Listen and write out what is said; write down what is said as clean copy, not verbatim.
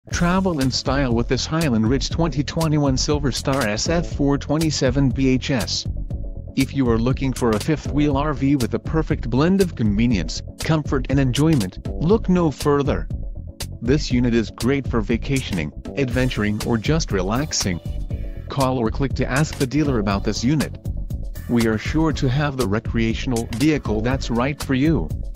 Travel in style with this Highland Ridge 2021 Silverstar SF427BHS. If you are looking for a fifth-wheel RV with a perfect blend of convenience, comfort and enjoyment, look no further. This unit is great for vacationing, adventuring or just relaxing. Call or click to ask the dealer about this unit. We are sure to have the recreational vehicle that's right for you.